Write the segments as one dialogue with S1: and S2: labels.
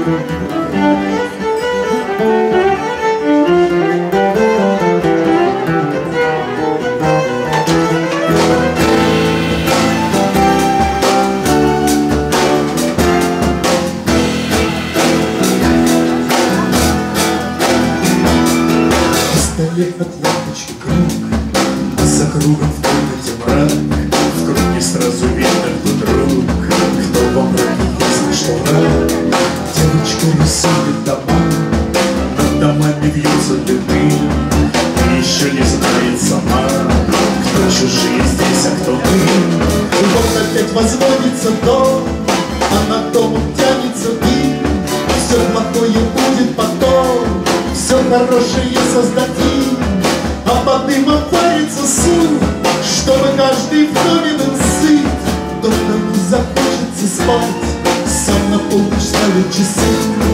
S1: От лампочки круг, а за кругом в комнате мрак. В круге сразу видно, кто друг, кто во мраке, если что рак. Девочка рисует дома, над домами вьются дымы, и еще не знает сама, кто чужие здесь, а кто мы. Вот опять возводится дом, а над домом тянется дым. Все плохое будет потом, все хорошее создадим, а под дымом варится суп, чтобы каждый в доме был сыт. Доктору захочется спать, сам на полночь ставит часы.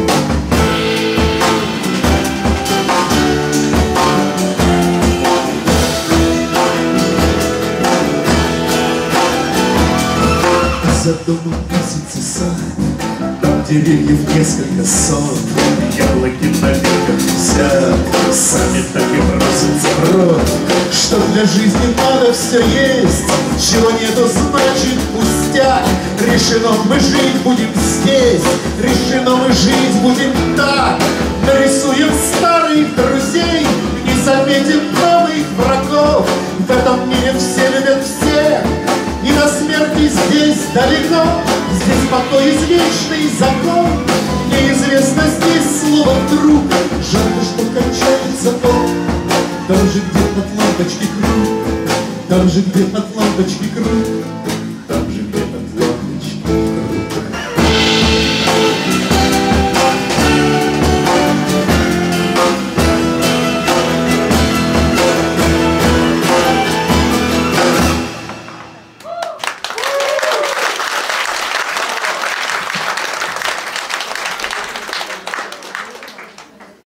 S1: За домом высится сад, там деревьев несколько сот, яблоки на ветках висят, сами так и просятся в рот. Что для жизни надо все есть, чего нету, значит пустяк. Решено, мы жить будем здесь, решено, мы жить будем так. Нарисуем старых друзей, не заметим новых врагов. В этом мире все любят всех, и до смерти здесь далеко. Здесь покой, извечный закон, неизвестно здесь слово вдруг. Жалко, что кончается он. Там же, где от лампочки круг, там же, где от лампочки круг.